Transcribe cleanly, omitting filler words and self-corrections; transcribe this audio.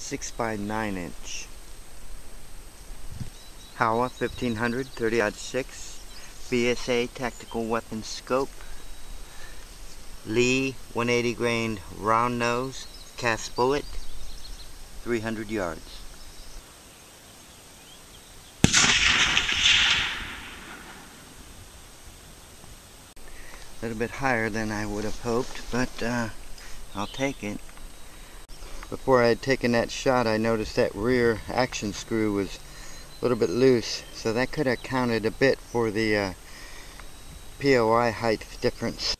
6x9". Howa 1500 30-06 BSA tactical weapon scope. Lee 180 grain round nose cast bullet, 300 yards. A little bit higher than I would have hoped, but I'll take it. Before I had taken that shot, I noticed that rear action screw was a little bit loose, so that could have counted a bit for the POI height difference.